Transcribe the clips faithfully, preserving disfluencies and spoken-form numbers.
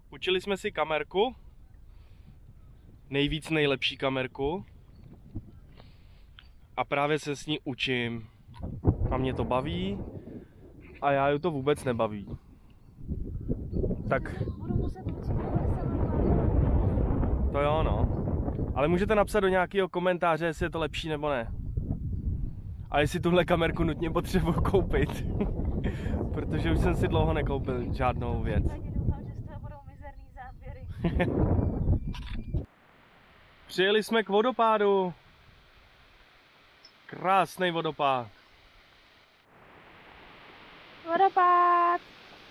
Učili jsme si kamerku, nejvíc nejlepší kamerku, a právě se s ní učím. A mě to baví a já ju to vůbec nebaví. Tak to jo, no. Ale můžete napsat do nějakého komentáře, jestli je to lepší nebo ne. A jestli tuhle kamerku nutně potřebuji koupit. Protože už jsem si dlouho nekoupil žádnou věc. Přijeli jsme k vodopádu. Krásný vodopád. Vodopád.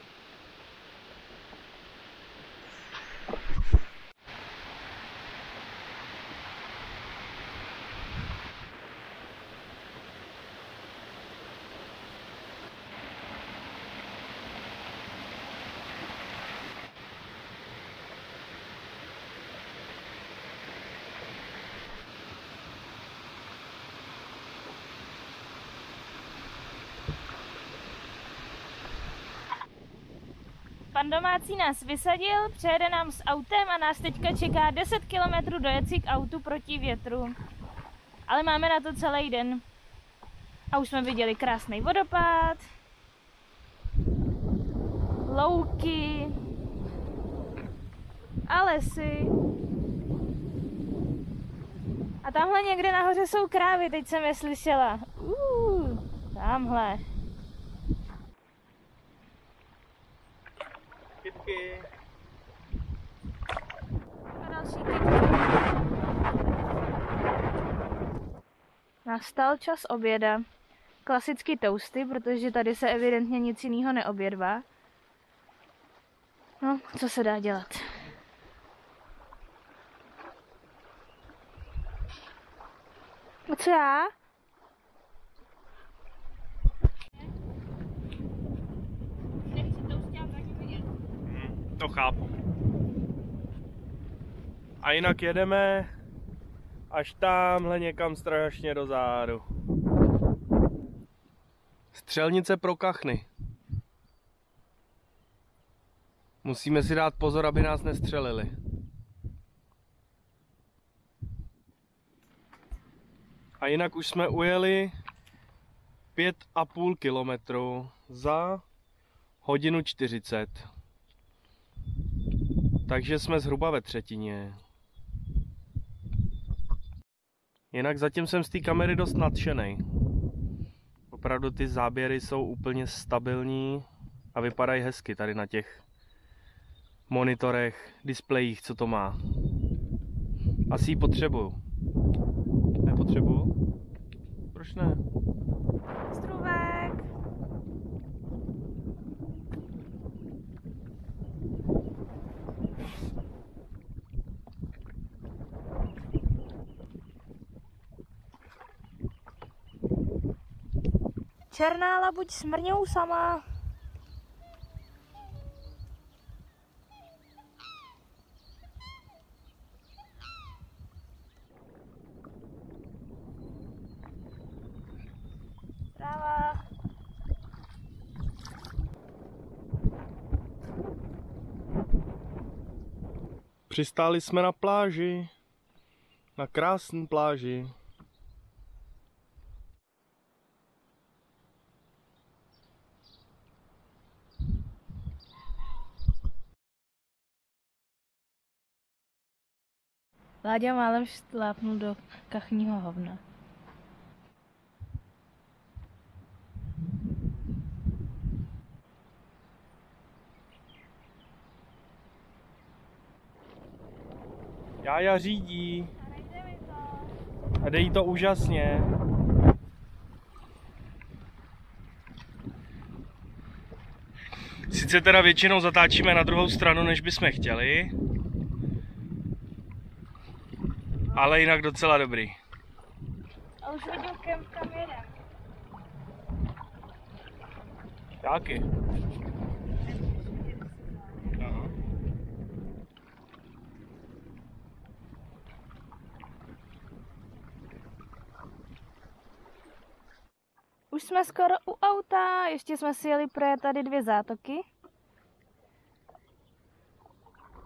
Pan domácí nás vysadil, přijede nám s autem a nás teďka čeká deset kilometrů dojet si k autu proti větru. Ale máme na to celý den. A už jsme viděli krásný vodopád, louky a lesy. A tamhle někde nahoře jsou krávy, teď jsem je slyšela. Uh, tamhle. Kytky. A další kytky. Nastal čas oběda. Klasicky toasty, protože tady se evidentně nic jiného neobědvá. No, co se dá dělat? A co já? To chápu. A jinak jedeme až tamhle někam strašně do zádu. Střelnice pro kachny. Musíme si dát pozor, aby nás nestřelili. A jinak už jsme ujeli pět a půl kilometru za hodinu čtyřicet. Takže jsme zhruba ve třetině. Jinak zatím jsem z té kamery dost nadšenej. Opravdu ty záběry jsou úplně stabilní a vypadají hezky tady na těch monitorech, displejích, co to má. Asi ji potřebuju. Nepotřebuju? Proč ne? Strůvek. Černá labuť smrňou sama. Tráva. Přistáli jsme na pláži. Na krásné pláži. Láďa málem šlápnul do kachního hovna. Jája řídí. A jde jí to úžasně. Sice teda většinou zatáčíme na druhou stranu, než bychom chtěli. Ale jinak docela dobrý. A už vidím, kam, kam jedem. Taky. Aha. Už jsme skoro u auta, ještě jsme si jeli projet tady dvě zátoky.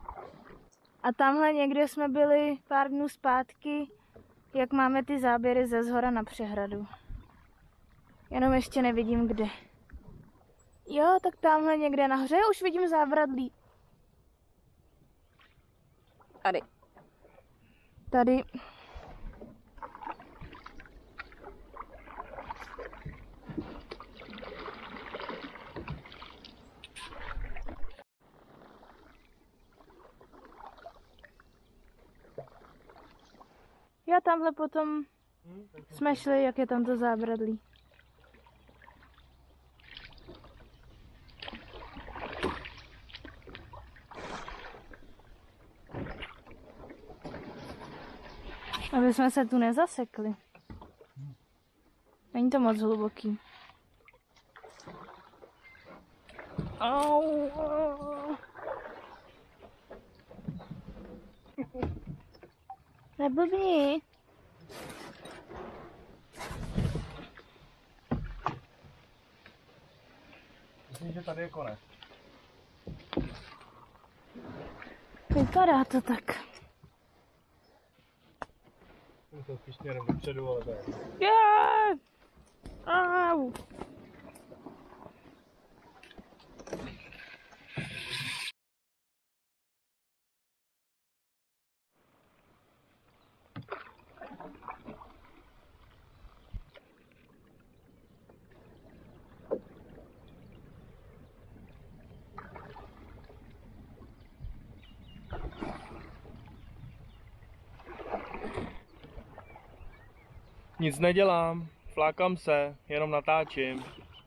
A tamhle někde jsme byli pár dnů zpátky, jak máme ty záběry ze zhora na přehradu. Jenom ještě nevidím kde. Jo, tak tamhle někde nahoře už vidím zábradlí. Tady. Tady. Já tamhle potom jsme šli, jak je tam to zábradlí. Aby jsme se tu nezasekli. Není to moc hluboký. Au, au. Neblbni. Myslím, že tady je konec. Vypadá to tak. Jsem to spíš směrem dopředu, ale tak. Yeah! Au! Nic nedělám, flákám se, jenom natáčím.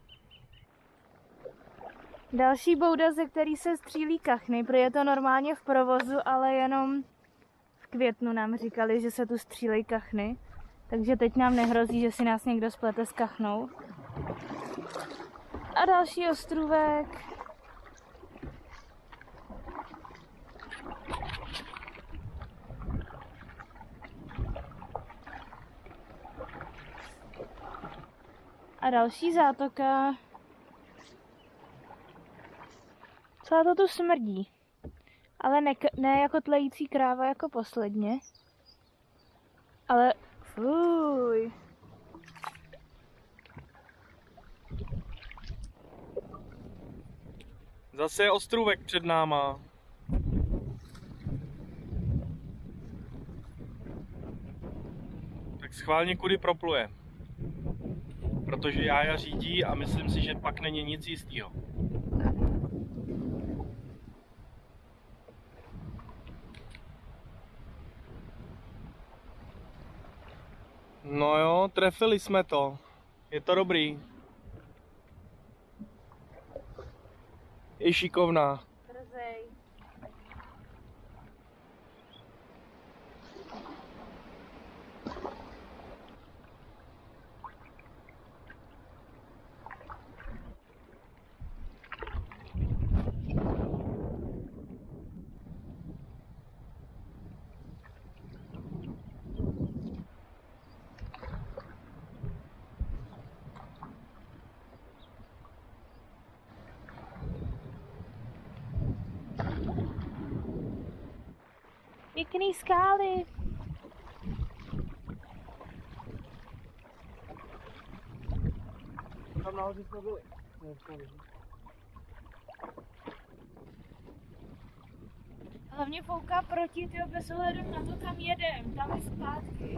Další bouda, ze který se střílí kachny, protože je to normálně v provozu, ale jenom v květnu nám říkali, že se tu střílejí kachny. Takže teď nám nehrozí, že si nás někdo splete s kachnou. A další ostrůvek. A další zátoka. Celá to tu smrdí. Ale ne, ne jako tlející kráva jako posledně. Ale fuj. Zase je ostrůvek před náma. Tak schválně kudy propluje. Protože Jája řídí a myslím si, že pak není nic jistýho. No jo, trefili jsme to. Je to dobrý. Je šikovná. Trzej. Pěkný skály. Tam nahoře jsme byli. Hlavně fouká proti, tyho, bez ohledu na to, kam jedem. Tam je zpátky.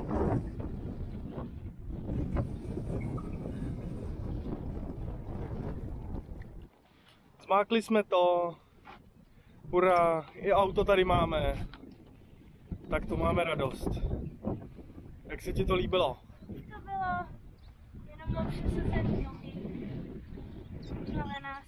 Zmákli jsme to. Hurá, i auto tady máme. Tak to máme radost. Jak se ti to líbilo? To bylo jenom lepší se zemí. Ale nás